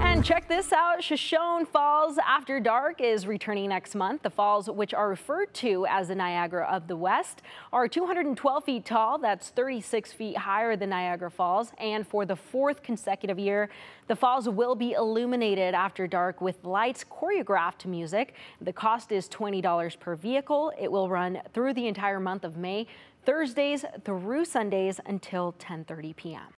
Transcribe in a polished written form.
And check this out, Shoshone Falls After Dark is returning next month. The falls, which are referred to as the Niagara of the West, are 212 feet tall. That's 36 feet higher than Niagara Falls. And for the fourth consecutive year, the falls will be illuminated after dark with lights choreographed to music. The cost is $20 per vehicle. It will run through the entire month of May, Thursdays through Sundays until 10:30 p.m.